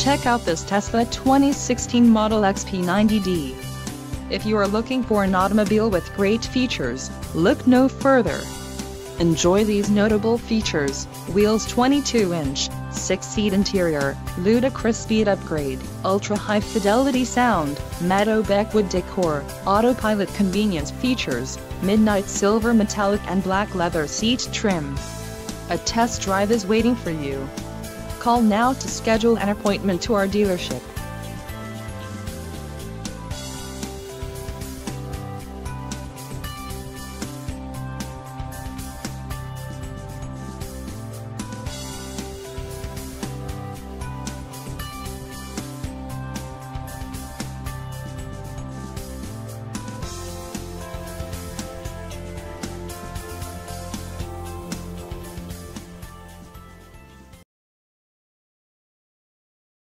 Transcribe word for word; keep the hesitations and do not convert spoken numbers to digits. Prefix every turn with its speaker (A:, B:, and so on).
A: Check out this Tesla twenty sixteen Model X P ninety D. If you are looking for an automobile with great features, look no further. Enjoy these notable features: wheels twenty-two inch, six-seat interior, ludicrous speed upgrade, ultra-high fidelity sound, matte oakwood decor, autopilot convenience features, midnight silver metallic and black leather seat trim. A test drive is waiting for you. Call now to schedule an appointment to our dealership.